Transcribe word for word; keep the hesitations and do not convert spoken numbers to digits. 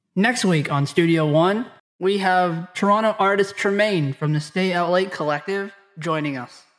Next week on Studio One, we have Toronto artist Tremayne from the Stay Out Late Collective joining us.